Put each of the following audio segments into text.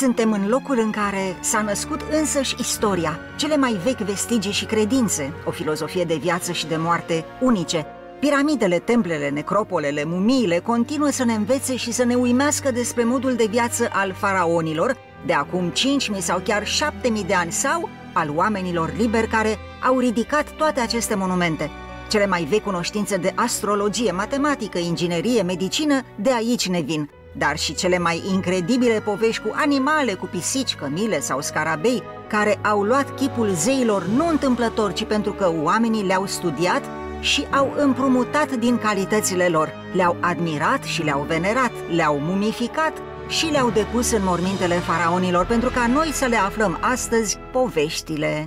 Suntem în locul în care s-a născut însăși istoria, cele mai vechi vestigii și credințe, o filozofie de viață și de moarte unice. Piramidele, templele, necropolele, mumiile continuă să ne învețe și să ne uimească despre modul de viață al faraonilor de acum 5.000 sau chiar 7.000 de ani sau al oamenilor liberi care au ridicat toate aceste monumente. Cele mai vechi cunoștințe de astrologie, matematică, inginerie, medicină de aici ne vin, dar și cele mai incredibile povești cu animale, cu pisici, cămile sau scarabei, care au luat chipul zeilor nu întâmplător, ci pentru că oamenii le-au studiat și au împrumutat din calitățile lor, le-au admirat și le-au venerat, le-au mumificat și le-au depus în mormintele faraonilor pentru ca noi să le aflăm astăzi poveștile.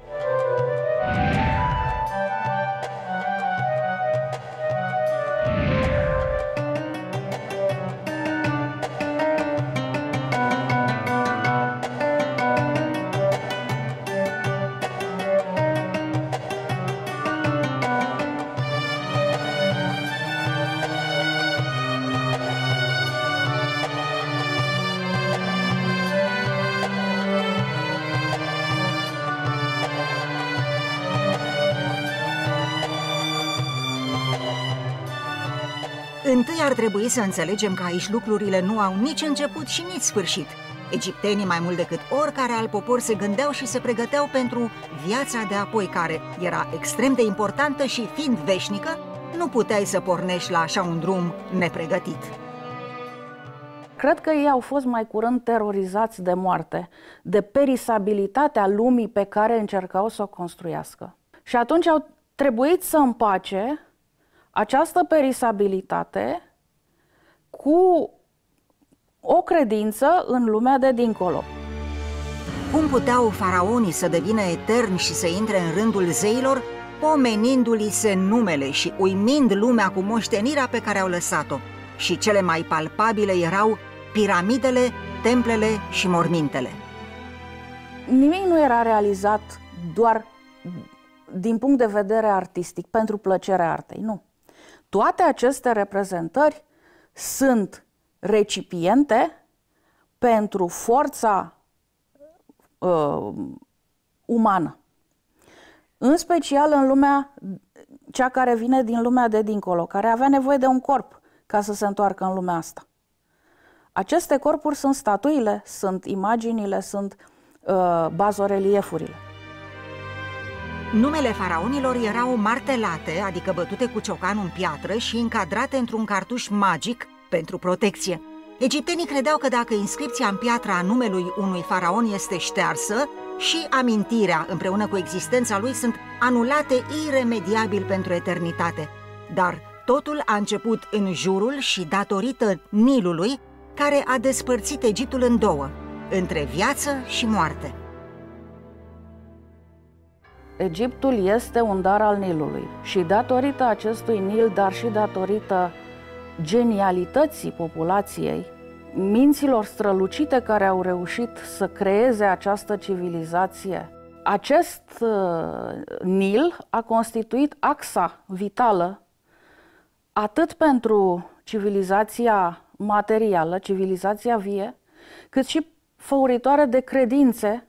Întâi ar trebui să înțelegem că aici lucrurile nu au nici început și nici sfârșit. Egiptenii, mai mult decât oricare alt popor, se gândeau și se pregăteau pentru viața de apoi, care era extrem de importantă și, fiind veșnică, nu puteai să pornești la așa un drum nepregătit. Cred că ei au fost mai curând terorizați de moarte, de perisabilitatea lumii pe care încercau să o construiască. Și atunci au trebuit să împace această perisabilitate cu o credință în lumea de dincolo. Cum puteau faraonii să devină eterni și să intre în rândul zeilor, pomenindu-li se numele și uimind lumea cu moștenirea pe care au lăsat-o? Și cele mai palpabile erau piramidele, templele și mormintele. Nimic nu era realizat doar din punct de vedere artistic, pentru plăcerea artei, nu. Toate aceste reprezentări sunt recipiente pentru forța umană. În special în lumea, cea care vine din lumea de dincolo, care avea nevoie de un corp ca să se întoarcă în lumea asta. Aceste corpuri sunt statuile, sunt imaginile, sunt bazoreliefurile. Numele faraonilor erau martelate, adică bătute cu ciocanul în piatră și încadrate într-un cartuș magic pentru protecție. Egiptenii credeau că dacă inscripția în piatră a numelui unui faraon este ștearsă, și amintirea împreună cu existența lui sunt anulate iremediabil pentru eternitate. Dar totul a început în jurul și datorită Nilului, care a despărțit Egiptul în două, între viață și moarte. Egiptul este un dar al Nilului și datorită acestui Nil, dar și datorită genialității populației, minților strălucite care au reușit să creeze această civilizație, acest Nil a constituit axa vitală atât pentru civilizația materială, civilizația vie, cât și făuritoare de credințe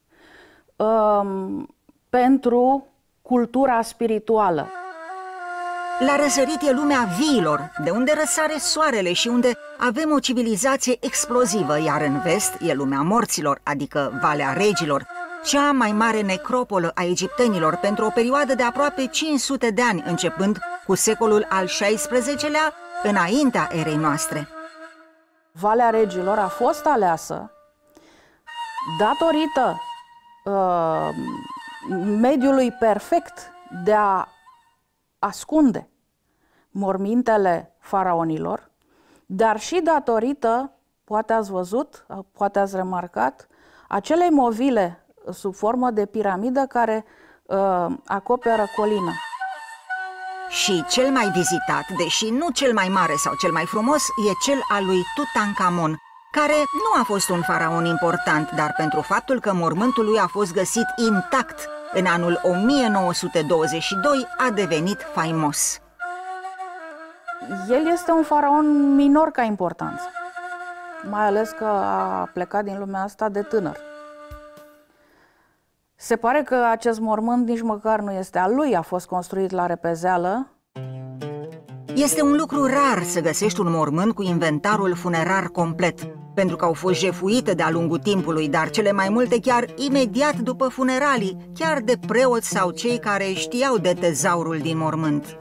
pentru cultura spirituală. La răsărit e lumea viilor, de unde răsare soarele și unde avem o civilizație explozivă, iar în vest e lumea morților, adică Valea Regilor, cea mai mare necropolă a egiptenilor pentru o perioadă de aproape 500 de ani, începând cu secolul al XVI-lea, înaintea erei noastre. Valea Regilor a fost aleasă datorită mediului perfect de a ascunde mormintele faraonilor, dar și datorită, poate ați văzut, poate ați remarcat, acelei movile sub formă de piramidă care acoperă colina. Și cel mai vizitat, deși nu cel mai mare sau cel mai frumos, e cel al lui Tutankhamon, care nu a fost un faraon important, dar pentru faptul că mormântul lui a fost găsit intact în anul 1922, a devenit faimos. El este un faraon minor ca importanță. mai ales că a plecat din lumea asta de tânăr. Se pare că acest mormânt nici măcar nu este al lui, a fost construit la repezeală. Este un lucru rar să găsești un mormânt cu inventarul funerar complet, pentru că au fost jefuite de-a lungul timpului, dar cele mai multe chiar imediat după funeralii, chiar de preoți sau cei care știau de tezaurul din mormânt.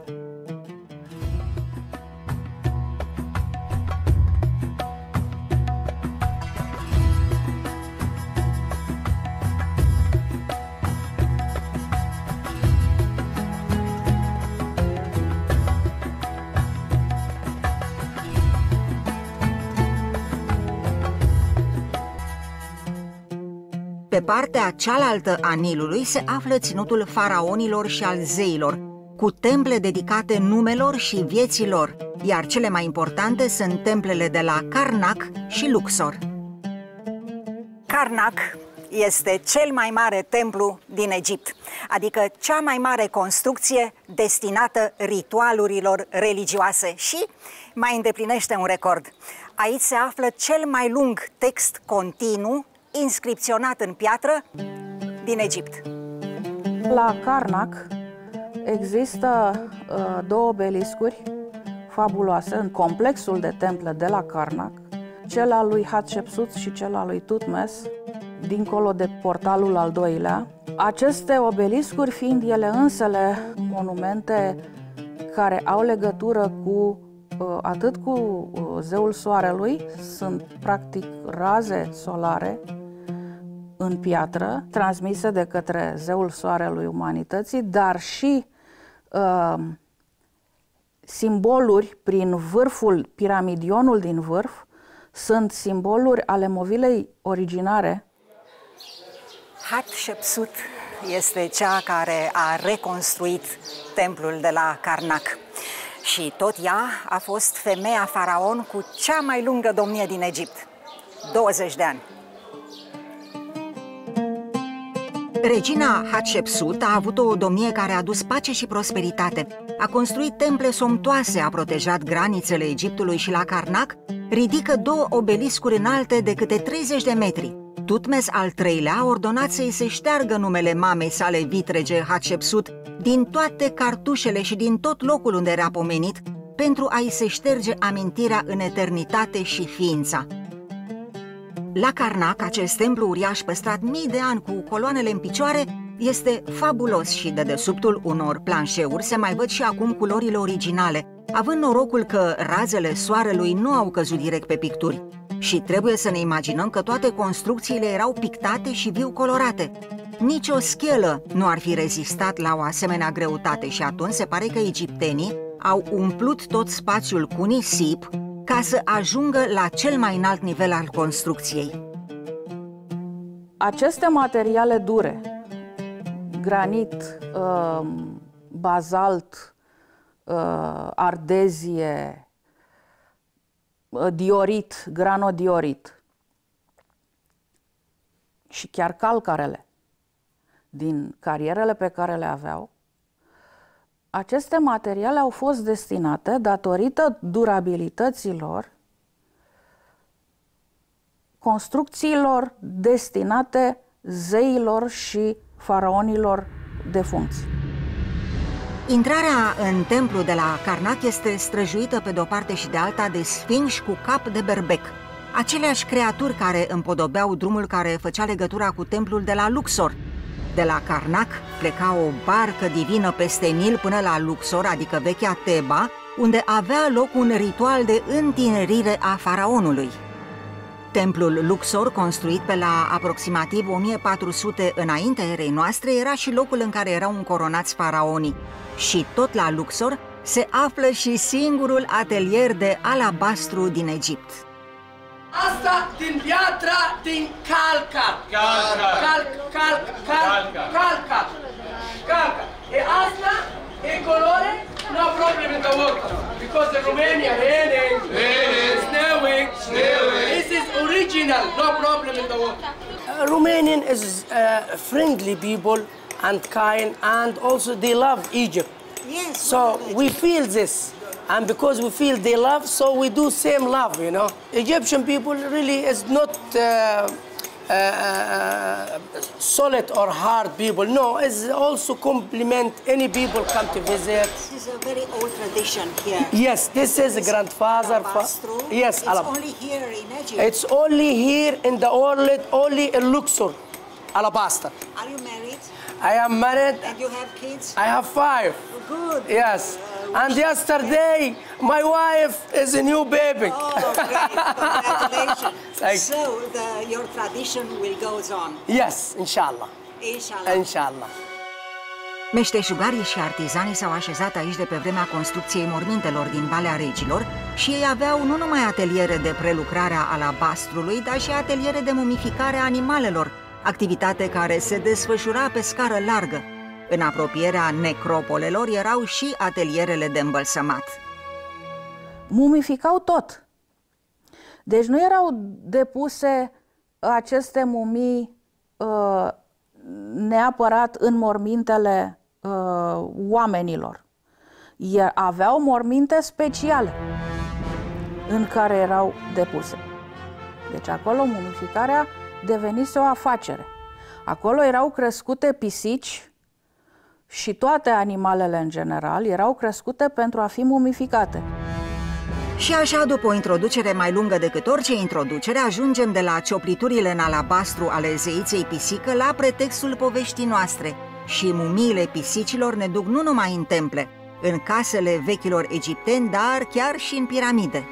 Pe partea cealaltă a Nilului se află ținutul faraonilor și al zeilor, cu temple dedicate numelor și vieții lor, iar cele mai importante sunt templele de la Karnak și Luxor. Karnak este cel mai mare templu din Egipt, adică cea mai mare construcție destinată ritualurilor religioase și mai îndeplinește un record. Aici se află cel mai lung text continuu inscripționat în piatră din Egipt. La Karnak există două obeliscuri fabuloase în complexul de temple de la Karnak, cel al lui Hatshepsut și cel al lui Thutmose, dincolo de portalul al doilea. Aceste obeliscuri fiind ele însele monumente care au legătură cu atât cu zeul soarelui, sunt practic raze solare în piatră, transmise de către zeul soarelui umanității, dar și simboluri prin vârful, piramidionul din vârf, sunt simboluri ale movilei originare. Hatshepsut este cea care a reconstruit templul de la Karnak. Și tot ea a fost femeia faraon cu cea mai lungă domnie din Egipt, 20 de ani. Regina Hatshepsut a avut o domnie care a adus pace și prosperitate. A construit temple somptoase, a protejat granițele Egiptului și la Karnak ridică două obeliscuri înalte de câte 30 de metri. Thutmose al III-lea a ordonat să-i se șteargă numele mamei sale vitrege Hatshepsut din toate cartușele și din tot locul unde era pomenit, pentru a-i se șterge amintirea în eternitate și ființa. La Karnak, acest templu uriaș păstrat mii de ani cu coloanele în picioare, este fabulos și de dedesubtul unor planșeuri se mai văd și acum culorile originale, având norocul că razele soarelui nu au căzut direct pe picturi. Și trebuie să ne imaginăm că toate construcțiile erau pictate și viu colorate. Nici o schelă nu ar fi rezistat la o asemenea greutate și atunci se pare că egiptenii au umplut tot spațiul cu nisip ca să ajungă la cel mai înalt nivel al construcției. Aceste materiale dure, granit, bazalt, ardezie, diorit, granodiorit și chiar calcarele din carierele pe care le aveau, aceste materiale au fost destinate, datorită durabilităților, construcțiilor destinate zeilor și faraonilor defuncți. Intrarea în templu de la Karnak este străjuită pe de-o parte și de alta de sfinși cu cap de berbec, aceleași creaturi care împodobeau drumul care făcea legătura cu templul de la Luxor. De la Karnak pleca o barcă divină peste Nil până la Luxor, adică vechea Teba, unde avea loc un ritual de întinerire a faraonului. Templul Luxor, construit pe la aproximativ 1400 înaintea erei noastre, era și locul în care erau încoronați faraonii. Și tot la Luxor se află și singurul atelier de alabastru din Egipt. Asta din piatra din calca. Calca. E asta e colore, no problem in the water. Because in Romania raining, snowing. This is original, no problem in the water. Romanian is friendly people and kind, and also they love Egypt. Yes. So we feel this. And because we feel they love, so we do same love, you know. Egyptian people really is not solid or hard people. No, it's also compliment any people come to visit. This is a very old tradition here. Yes, this is a grandfather. Yes, it's only here in Egypt. It's only here in the world, only in Luxor, alabaster. Are you married? I am married. And you have kids? I have 5. Good. Yes. And yesterday, my wife is a new baby. Oh, great. Congratulations. So, your tradition will go on? Yes, inshallah. Inshallah. Inshallah. Meșteșugarii și artizanii s-au așezat aici de pe vremea construcției mormintelor din Valea Regilor și ei aveau nu numai ateliere de prelucrare a alabastrului, dar și ateliere de mumificare a animalelor, activitate care se desfășura pe scară largă. În apropierea necropolelor erau și atelierele de îmbălsămat. Mumificau tot. Deci nu erau depuse aceste mumii neapărat în mormintele oamenilor. Aveau morminte speciale în care erau depuse. Deci acolo mumificarea devenise o afacere. Acolo erau crescute pisici și toate animalele în general erau crescute pentru a fi mumificate. Și așa, după o introducere mai lungă decât orice introducere, ajungem de la ciopliturile în alabastru ale zeiței pisică la pretextul poveștii noastre. Și mumiile pisicilor ne duc nu numai în temple, în casele vechilor egipteni, dar chiar și în piramide.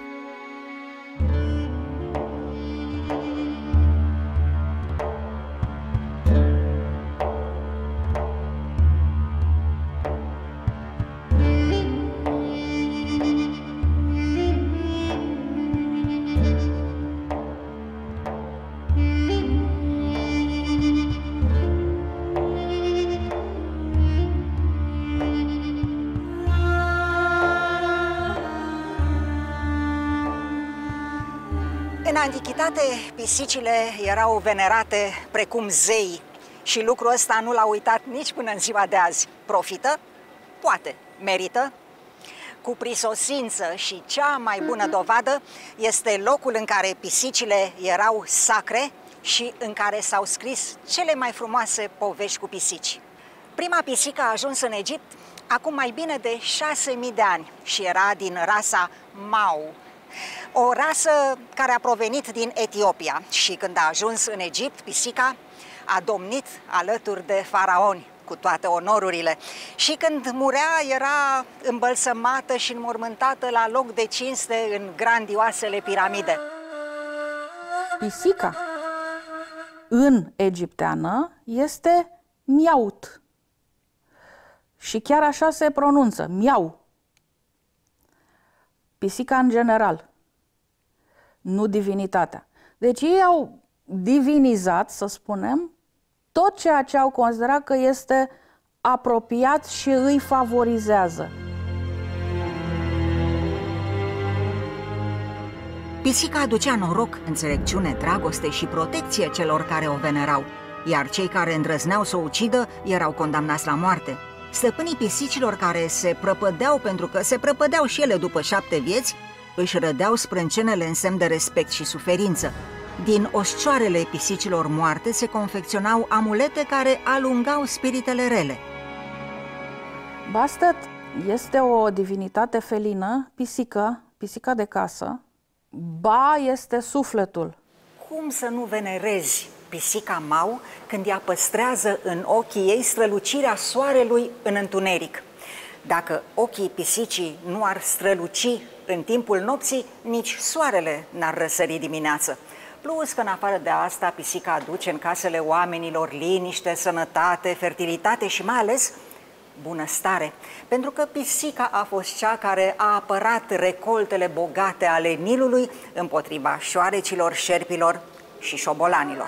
În antichitate, pisicile erau venerate precum zei și lucrul ăsta nu l-a uitat nici până în ziua de azi. Profită? Poate. Merită? Cu prisosință și cea mai bună dovadă este locul în care pisicile erau sacre și în care s-au scris cele mai frumoase povești cu pisici. Prima pisică a ajuns în Egipt acum mai bine de 6.000 de ani și era din rasa Mau. O rasă care a provenit din Etiopia și când a ajuns în Egipt, pisica a domnit alături de faraoni cu toate onorurile și când murea era îmbălsămată și înmormântată la loc de cinste în grandioasele piramide. Pisica în egipteană este miaut și chiar așa se pronunță, miau. Pisica în general, nu divinitatea. Deci ei au divinizat, să spunem, tot ceea ce au considerat că este apropiat și îi favorizează. Pisica aducea noroc, înțelepciune, dragoste și protecție celor care o venerau, iar cei care îndrăzneau să o ucidă erau condamnați la moarte. Stăpânii pisicilor care se prăpădeau pentru că se prăpădeau și ele după 7 vieți, își rădeau sprâncenele în semn de respect și suferință. Din oscioarele pisicilor moarte se confecționau amulete care alungau spiritele rele. Bastet este o divinitate felină, pisica de casă. Ba este sufletul. Cum să nu venerezi pisica Mau când ea păstrează în ochii ei strălucirea soarelui în întuneric? Dacă ochii pisicii nu ar străluci în timpul nopții, nici soarele n-ar răsări dimineață. Plus că în afară de asta, pisica aduce în casele oamenilor liniște, sănătate, fertilitate și mai ales bunăstare. Pentru că pisica a fost cea care a apărat recoltele bogate ale Nilului împotriva șoarecilor, șerpilor și șobolanilor.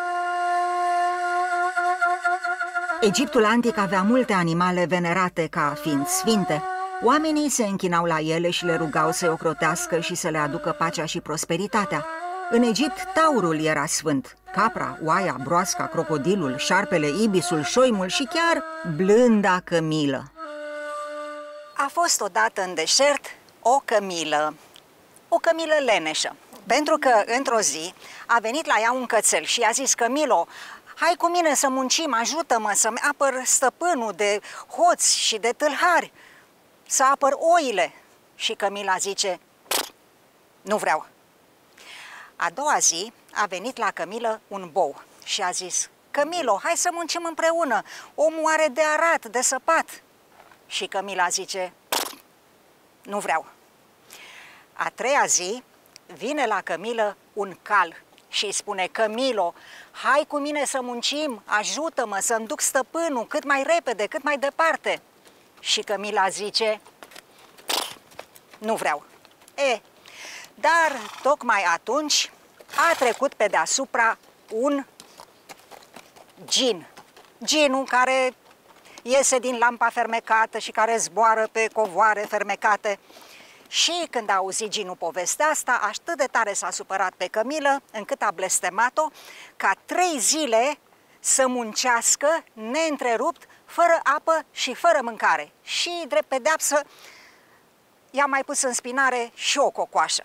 Egiptul antic avea multe animale venerate ca fiind sfinte. Oamenii se închinau la ele și le rugau să-i ocrotească și să le aducă pacea și prosperitatea. În Egipt, taurul era sfânt, capra, oaia, broasca, crocodilul, șarpele, ibisul, șoimul și chiar blânda cămilă. A fost odată în deșert o cămilă leneșă, pentru că într-o zi a venit la ea un cățel și i-a zis: Cămilo, hai cu mine să muncim, ajută-mă să-mi apăr stăpânul de hoți și de tâlhari, să apăr oile. Și Cămila zice: nu vreau. A doua zi a venit la Cămilă un bou și a zis: Cămilo, hai să muncim împreună, omul are de arat, de săpat. Și Cămila zice: nu vreau. A treia zi vine la Cămilă un cal și îi spune: Cămilo, hai cu mine să muncim, ajută-mă să-mi duc stăpânul cât mai repede, cât mai departe. Și Cămila zice: nu vreau. Dar tocmai atunci a trecut pe deasupra un gin. Ginul care iese din lampa fermecată și care zboară pe covoare fermecate. Și când a auzit ginul povestea asta, atât de tare s-a supărat pe Cămilă, încât a blestemat-o ca 3 zile să muncească neîntrerupt, fără apă și fără mâncare. Și, drept pedeapsă, i-a mai pus în spinare și o cocoașă.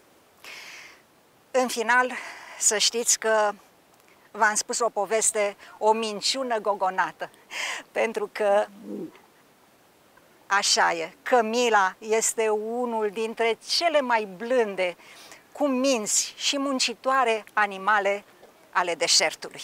În final, să știți că v-am spus o poveste, o minciună gogonată, pentru că așa e, Cămila este unul dintre cele mai blânde, cuminți și muncitoare animale ale deșertului.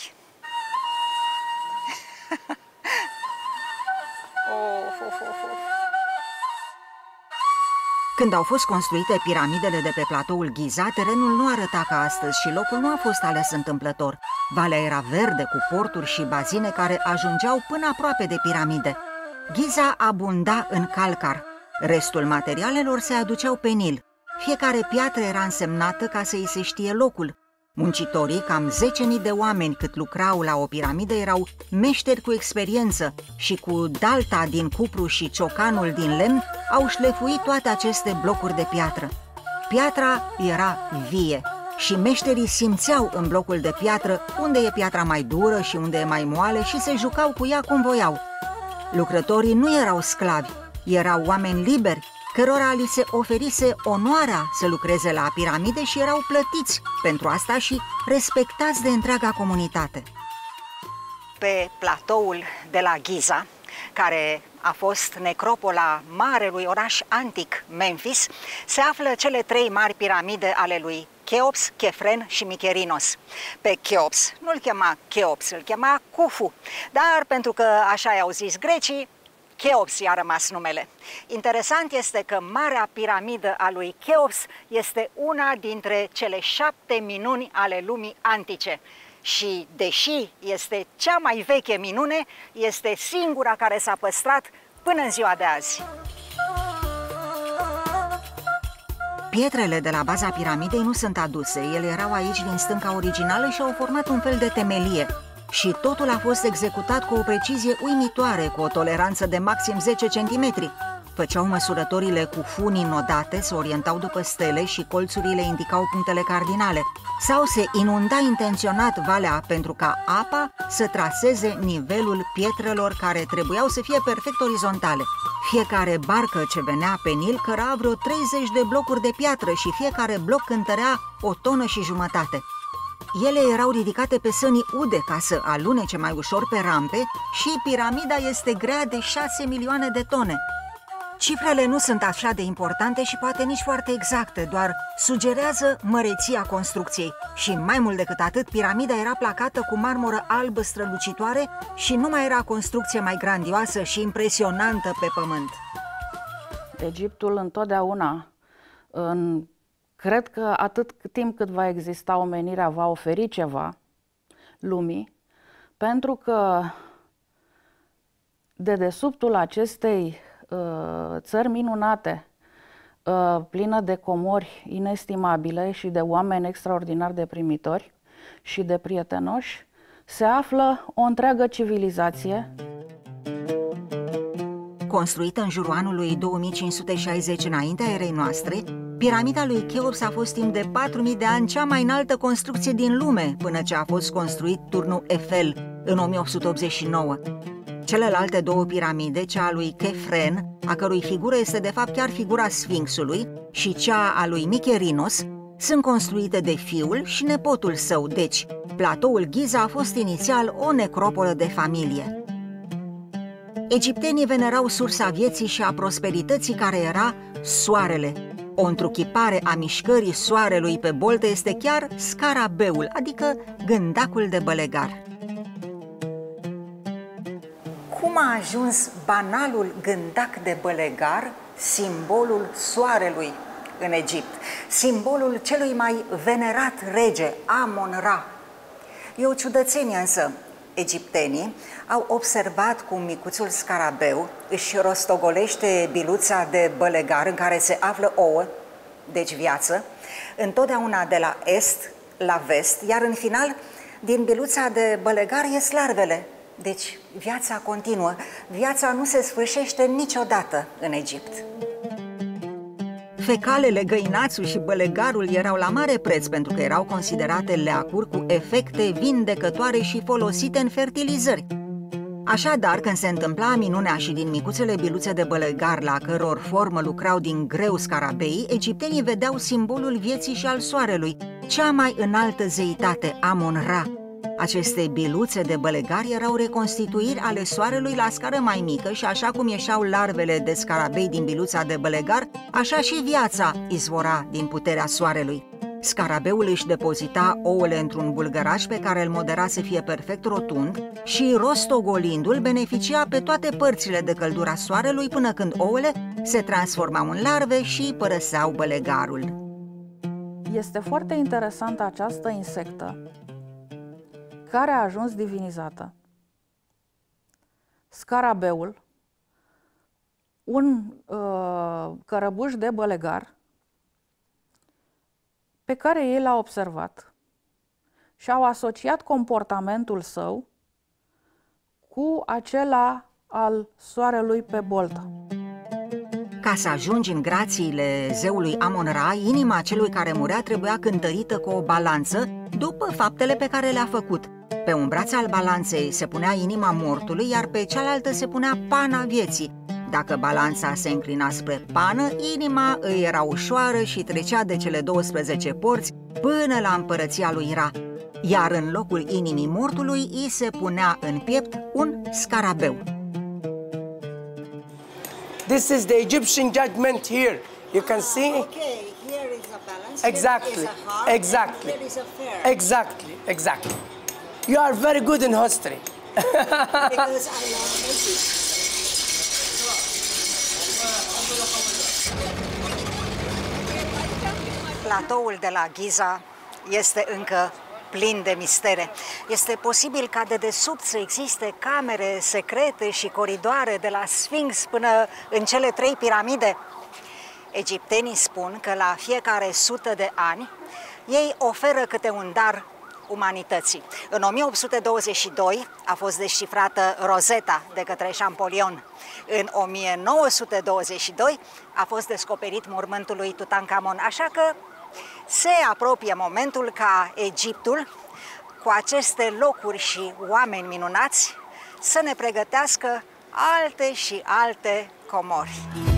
Când au fost construite piramidele de pe platoul Giza, terenul nu arăta ca astăzi și locul nu a fost ales întâmplător. Valea era verde, cu porturi și bazine care ajungeau până aproape de piramide. Giza abunda în calcar. Restul materialelor se aduceau pe Nil. Fiecare piatră era însemnată ca să îi se știe locul. Muncitorii, cam 10.000 de oameni cât lucrau la o piramidă, erau meșteri cu experiență și cu dalta din cupru și ciocanul din lemn au șlefuit toate aceste blocuri de piatră. Piatra era vie și meșterii simțeau în blocul de piatră unde e piatra mai dură și unde e mai moale și se jucau cu ea cum voiau. Lucrătorii nu erau sclavi, erau oameni liberi, cărora li se oferise onoarea să lucreze la piramide și erau plătiți pentru asta și respectați de întreaga comunitate. Pe platoul de la Giza, care a fost necropola marelui oraș antic Memphis, se află cele 3 mari piramide ale lui Cheops, Chefren și Micherinos. Pe Cheops nu-l chema Cheops, îl chema Khufu, dar pentru că așa i-au zis grecii, Cheops i-a rămas numele. Interesant este că Marea Piramidă a lui Cheops este una dintre cele 7 minuni ale lumii antice. Și, deși este cea mai veche minune, este singura care s-a păstrat până în ziua de azi. Pietrele de la baza piramidei nu sunt aduse, ele erau aici din stânca originală și au format un fel de temelie. Și totul a fost executat cu o precizie uimitoare, cu o toleranță de maxim 10 cm. Făceau măsurătorile cu funii nodate, se orientau după stele și colțurile indicau punctele cardinale. Sau se inunda intenționat valea pentru ca apa să traseze nivelul pietrelor care trebuiau să fie perfect orizontale. Fiecare barcă ce venea pe Nil căra vreo 30 de blocuri de piatră și fiecare bloc cântărea 1,5 tone. Ele erau ridicate pe sănii ude ca să alunece mai ușor pe rampe și piramida este grea de 6 milioane de tone. Cifrele nu sunt așa de importante și poate nici foarte exacte, doar sugerează măreția construcției. Și mai mult decât atât, piramida era placată cu marmură albă strălucitoare și nu mai era construcție mai grandioasă și impresionantă pe pământ. Egiptul întotdeauna, cred că atât timp cât va exista omenirea, va oferi ceva lumii, pentru că de dedesubtul acestei țări minunate, plină de comori inestimabile și de oameni extraordinar de primitori și de prietenoși, se află o întreagă civilizație. Construită în jurul anului 2560 înaintea erei noastre, piramida lui Cheops a fost timp de 4000 de ani cea mai înaltă construcție din lume, până ce a fost construit turnul Eiffel în 1889. Celelalte două piramide, cea a lui Khefren, a cărui figură este de fapt chiar figura Sfinxului, și cea a lui Mykerinos, sunt construite de fiul și nepotul său, deci platoul Giza a fost inițial o necropolă de familie. Egiptenii venerau sursa vieții și a prosperității, care era soarele. O întruchipare a mișcării soarelui pe boltă este chiar scarabeul, adică gândacul de bălegar. Cum a ajuns banalul gândac de bălegar simbolul soarelui în Egipt, simbolul celui mai venerat rege, Amon-Ra? E o ciudățenie, însă egiptenii au observat cum micuțul scarabeu își rostogolește biluța de bălegar în care se află ouă, deci viață, întotdeauna de la est la vest, iar în final, din biluța de bălegar ies larvele, deci viața continuă. Viața nu se sfârșește niciodată în Egipt. Fecalele, găinațul și bălegarul erau la mare preț pentru că erau considerate leacuri cu efecte vindecătoare și folosite în fertilizări. Așadar, când se întâmpla minunea și din micuțele biluțe de bălegar, la căror formă lucrau din greu scarabeii, egiptenii vedeau simbolul vieții și al soarelui, cea mai înaltă zeitate, Amon-Ra. Aceste biluțe de bălegar erau reconstituiri ale soarelui la scară mai mică și așa cum ieșeau larvele de scarabei din biluța de bălegar, așa și viața izvora din puterea soarelui. Scarabeul își depozita ouăle într-un bulgăraș pe care îl modera să fie perfect rotund și, rostogolindu-l, beneficia pe toate părțile de căldura soarelui până când ouăle se transformau în larve și părăseau bălegarul. Este foarte interesantă această insectă care a ajuns divinizată. Scarabeul, un cărăbuș de bălegar pe care ei l-au observat și au asociat comportamentul său cu acela al soarelui pe boltă. Ca să ajungi în grațiile zeului Amon-Ra, inima celui care murea trebuia cântărită cu o balanță după faptele pe care le-a făcut. Pe un braț al balanței se punea inima mortului, iar pe cealaltă se punea pana vieții. Dacă balanța se înclina spre pană, inima îi era ușoară și trecea de cele 12 porți până la împărăția lui Ra, iar în locul inimii mortului îi se punea în piept un scarabeu. This is the Egyptian judgment here. You can see. Okay, here is a balance. Exactly. Here is a heart, Exactly. here is a fair. Exactly. Exactly. You are very good in history. Because I love Egypt. Platoul de la Giza este încă plin de mistere. Este posibil ca de desubt să existe camere secrete și coridoare de la Sfinx până în cele 3 piramide. Egiptenii spun că la fiecare 100 de ani ei oferă câte un dar umanității. În 1822 a fost descifrată Rosetta de către Champollion. În 1922 a fost descoperit mormântul lui Tutankhamon, așa că se apropie momentul ca Egiptul, cu aceste locuri și oameni minunați, să ne pregătească alte și alte comori.